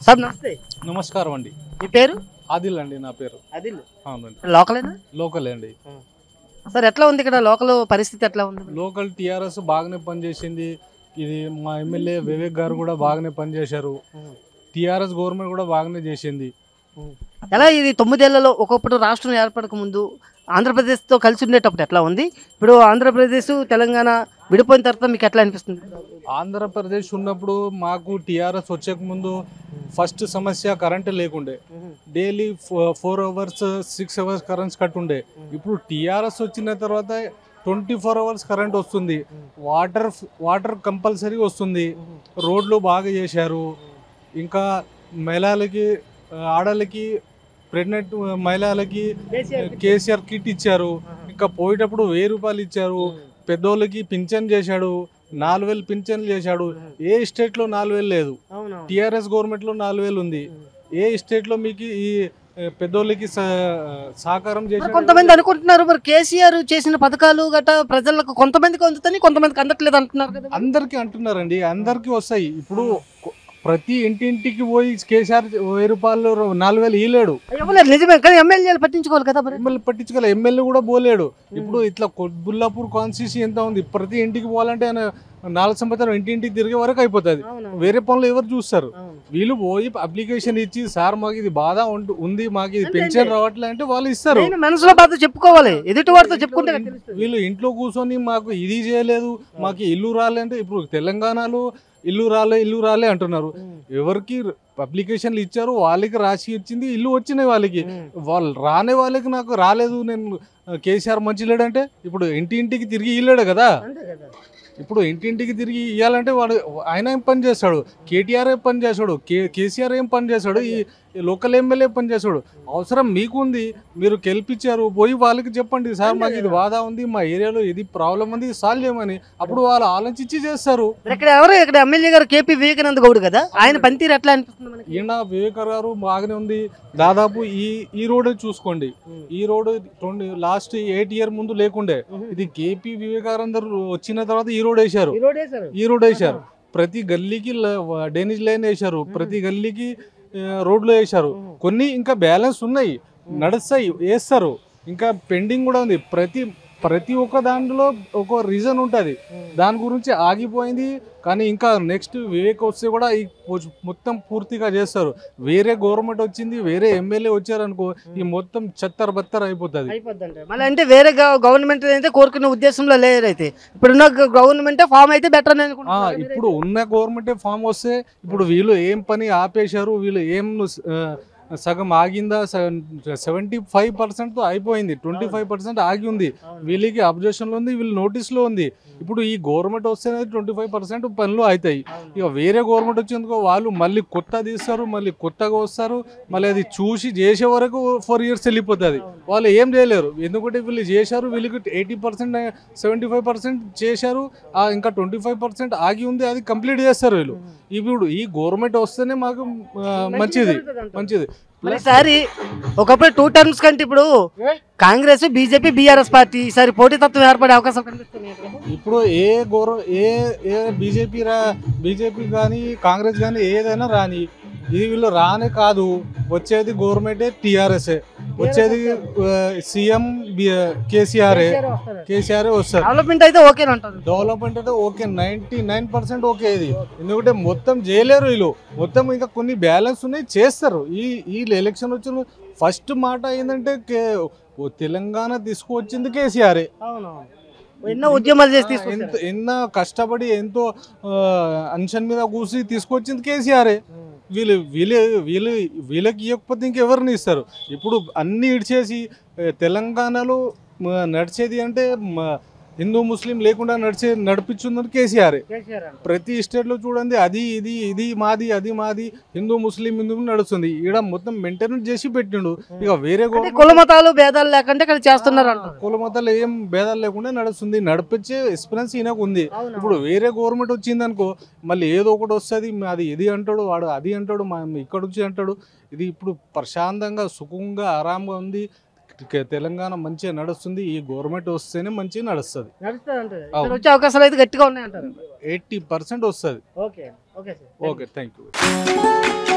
Sir నమస్తే. నమస్కారం అండి. మీ పేరు? ఆదిల్ అండి నా పేరు. ఆదిల్. అవునండి. లోకలేనా? లోకలే అండి. సార్ ఎట్లా ఉంది ఇక్కడ లోకల్ పరిస్థితి ఎట్లా ఉంది? లోకల్ టీఆర్ఎస్ బాగానే పనిచేసింది. ఇది మా ఎమ్మెల్యే వివేక్ గారు కూడా బాగానే పనిచేశారు. టీఆర్ఎస్ గవర్నమెంట్ కూడా బాగానే చేసింది. ఎలా ఇది 9 ఏళ్లలో ఒకప్పుడు రాష్ట్రం ఏర్పడక ముందు ఆంధ్రప్రదేశ్తో కలిసి ఉండేటప్పుడు ఎట్లా ఉంది? ఇప్పుడు ఆంధ్రప్రదేశ్ తెలంగాణ విడిపోయిన తర్వాత మీకు ఎట్లా అనిపిస్తుంది? ఆంధ్రప్రదేశ్ ఉన్నప్పుడు మాకు టీఆర్ఎస్ వచ్చేక ముందు ఫస్ట్ సమస్య కరెంట్ లేకుండే. Daily 4 hours 6 hours currents cut ఉండే. ఇప్పుడు టీఆర్ఎస్ వచ్చిన తర్వాత 24 అవర్స్ కరెంట్ వస్తుంది. వాటర్ కంపల్సరీ వస్తుంది. రోడ్లు బాగా చేశారు. ఇంకా మహిళలకి ఆడలకి ప్రెగ్నెంట్ మహిళలకి కేసీఆర్ కిట్ ఇచ్చారు. ఇంకా పోయేటప్పుడు 1000 రూపాయలు ఇచ్చారు. పెద్దోళ్ళకి పింఛన్ చేశాడు. 4000 పింఛన్లు చేశాడు. ఏ స్టేట్లో 4000 లేదు. టీఆర్ఎస్ గవర్నమెంట్లో 4000 ఉంది. ఏ స్టేట్లో మీకు ఈ పెద్దోళ్ళకి సహకారం చేశారు? కొంతమంది అనుకుంటున్నారు మరి కేసీఆర్ చేసిన పథకాలు గట్రా ప్రజలకు కొంతమందికి అందుతాయి, కొంతమందికి అందట్లేదు అంటున్నారు కదా. అందరికీ అంటున్నారండి. అందరికీ వస్తాయి. ఇప్పుడు ప్రతి ఇంటింటికి పోయి కేసీఆర్ 1000 రూపాయలు 4000 ఇవ్వలేడు. నిజమే, కానీ ఎమ్మెల్యేలు పట్టించుకోవాలి కదా. ఎమ్మెల్యే పట్టించుకోవాలి. ఎమ్మెల్యే కూడా పోలేడు. ఇప్పుడు ఇట్లా బుల్లాపూర్ కాన్స్టిట్యూన్సీ ఎంత ఉంది. ప్రతి ఇంటికి పోవాలంటే ఆయన 4 సంవత్సరం ఇంటింటికి తిరిగే వరకు అయిపోతుంది. వేరే పనులు ఎవరు చూస్తారు? వీళ్ళు పోయి అప్లికేషన్ ఇచ్చి సార్ మాకు ఇది బాధ ఉంది, మాకు ఇది పెన్షన్ రావట్లే అంటే వాళ్ళు ఇస్తారు. మనసులో బాధ చెప్పుకోవాలి, ఎదుటి వారితో చెప్పుకుంటే. వీళ్ళు ఇంట్లో కూర్చొని మాకు ఇది చేయలేదు, మాకు ఇల్లు రాలే అంటే ఇప్పుడు తెలంగాణలో ఇల్లు రాలే అంటున్నారు. ఎవరికి అప్లికేషన్లు ఇచ్చారు వాళ్ళకి రాసి ఇచ్చింది, ఇల్లు వచ్చినాయి వాళ్ళకి. వాళ్ళు రానే వాళ్ళకి నాకు రాలేదు, నేను కేసీఆర్ మంచి లేడంటే ఇప్పుడు ఇంటింటికి తిరిగి ఇల్లేడు కదా. ఇప్పుడు ఇంటింటికి తిరిగి ఇవ్వాలంటే వాడు ఆయన ఏం పని చేస్తాడు? కేటీఆర్ ఏం పని చేస్తాడు? కేసీఆర్ ఏం పని చేస్తాడు? ఈ లోకల్ ఎమ్మెల్యే పని చేస్తాడు? అవసరం మీకుంది, మీరు గెలిపించారు, పోయి వాళ్ళకి చెప్పండి సార్ మాకు ఇది బాధ ఉంది, మా ఏరియాలో ఇది ప్రాబ్లం ఉంది, సాల్వ్ చేయమని. అప్పుడు వాళ్ళు ఆలోచించి చేస్తారు. ఇక్కడ ఎమ్మెల్యే గారు కేపీ వివేకానంద గౌడ్ కదా, ఆయన పనితీరు ఎట్లా అనిపిస్తుంది? ఈయన వివేక్ గారు బాగానే ఉంది. దాదాపు ఈ రోడ్ చూసుకోండి, ఈ రోడ్ లాస్ట్ 8 years ముందు లేకుండే. ఇది కేపీ వివేకానంద వచ్చిన తర్వాత ఈ రోడ్ వేశారు. ప్రతి గల్లీకి డ్రైనేజ్ లైన్ వేశారు. ప్రతి గల్లీకి రోడ్లు వేశారు. కొన్ని ఇంకా బ్యాలెన్స్ ఉన్నాయి, నడుస్తాయి, వేస్తారు. ఇంకా పెండింగ్ కూడా ఉంది. ప్రతి ఒక్క దాంట్లో ఒక రీజన్ ఉంటుంది. దాని గురించి ఆగిపోయింది. కానీ ఇంకా నెక్స్ట్ వివేక్ వస్తే కూడా ఈ మొత్తం పూర్తిగా చేస్తారు. వేరే గవర్నమెంట్ వచ్చింది, వేరే ఎమ్మెల్యే వచ్చారనుకో, ఈ మొత్తం బత్తర్ అయిపోతుంది. మళ్ళీ అంటే వేరే గవర్నమెంట్ అయితే కోరుకునే ఉద్దేశంలో లేదు. అయితే ఇప్పుడున్న గవర్నమెంటే ఫామ్ అయితే బెటర్ అని అనుకుంటున్నాను. ఇప్పుడు ఉన్న గవర్నమెంటే ఫామ్ వస్తే ఇప్పుడు వీళ్ళు ఏం పని ఆపేశారు, వీళ్ళు ఏం సగం ఆగిందా? 75% అయిపోయింది, 25% ఆగి ఉంది. వీళ్ళకి అబ్జెక్షన్లో ఉంది, వీళ్ళు నోటీస్లో ఉంది. ఇప్పుడు ఈ గవర్నమెంట్ వస్తేనే 25% పనులు అవుతాయి. ఇక వేరే గవర్నమెంట్ వచ్చేందుకు వాళ్ళు మళ్ళీ కొత్త తీస్తారు, మళ్ళీ కొత్తగా వస్తారు, మళ్ళీ అది చూసి చేసే వరకు 4 years వెళ్ళిపోతుంది. వాళ్ళు ఏం చేయలేరు. ఎందుకంటే వీళ్ళు చేశారు, వీళ్ళకి 80% 75% చేశారు, ఇంకా 25% ఆగి ఉంది, అది కంప్లీట్ చేస్తారు వీళ్ళు. ఇప్పుడు ఈ గవర్నమెంట్ వస్తేనే మాకు మంచిది. ఈసారి ఒకప్పుడు 2 terms కంటే ఇప్పుడు కాంగ్రెస్, బీజేపీ, బీఆర్ఎస్ పార్టీ ఈసారి పోటీతత్వం ఏర్పడే అవకాశం కనిపిస్తుంది. ఇప్పుడు ఏ బీజేపీ కానీ కాంగ్రెస్ కానీ ఏదైనా రాని, ఇది వీళ్ళు రానే కాదు. వచ్చేది గవర్నమెంటే టీఆర్ఎస్, వచ్చేది సీఎం కేసీఆర్ వస్తారు. డెవలప్మెంట్ అయితే ఓకే అంటారు. డెవలప్మెంట్ అయితే ఓకే, 99% ఓకే. ఇది ఎందుకంటే మొత్తం చేయలేరు వీళ్ళు, మొత్తం ఇంకా కొన్ని బ్యాలెన్స్ ఉన్నాయి, చేస్తారు. ఈ ఎలక్షన్ వచ్చిన ఫస్ట్ మాట ఏంటంటే తెలంగాణ తీసుకువచ్చింది కేసీఆర్. ఎన్నో ఉద్యమాలు చేసి ఎన్నో కష్టపడి ఎంతో అంశం మీద కూసి తీసుకొచ్చింది కేసీఆర్. వీళ్ళకి ఇవ్వకపోతే ఇంకెవరిని ఇస్తారు? ఇప్పుడు అన్ని ఇడిచేసి తెలంగాణలో నడిచేది అంటే హిందూ ముస్లిం లేకుండా నడిపించుందని కేసీఆర్. ప్రతి స్టేట్లో చూడండి, ఇది మాది, అది మాది, హిందూ ముస్లిం నడుస్తుంది. ఇక్కడ మొత్తం మెయింటెనెన్స్ చేసి పెట్టిండు. ఇక వేరే కుల మతాలు భేదాలు లేకుండా ఇక్కడ చేస్తున్నారు. కుల మతాలు ఏం భేదాలు లేకుండా నడుస్తుంది. నడిపించే ఎక్స్పీరియన్స్ ఈయనకు ఉంది. ఇప్పుడు వేరే గవర్నమెంట్ వచ్చింది అనుకో, మళ్ళీ ఏదో ఒకటి వస్తుంది, అది ఇది అంటాడు, వాడు అది అంటాడు, ఇక్కడ వచ్చి అంటాడు. ఇది ఇప్పుడు ప్రశాంతంగా సుఖంగా ఆరాంగా ఉంది. తెలంగాణ మంచిగా నడుస్తుంది. ఈ గవర్నమెంట్ వస్తేనే మంచిగా నడుస్తుంది. వచ్చే అవకాశాలు అయితే గట్టిగా ఉన్నాయంటారు. 80% వస్తుంది. Okay, thank you.